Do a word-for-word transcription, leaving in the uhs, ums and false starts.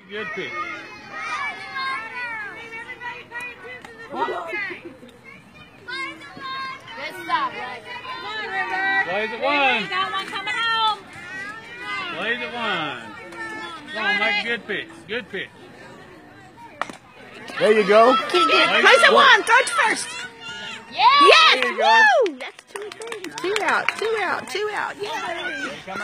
Good pitch. Good stop, Lex. Come on, River. Plays at one. Got one coming home. Plays at one. Come on, make a good pitch. Good pitch. There you go. Place at one. Throw it first. Yeah. Yes. There you go. Woo. That's two, three. Two out. Two out. Two out. Yay.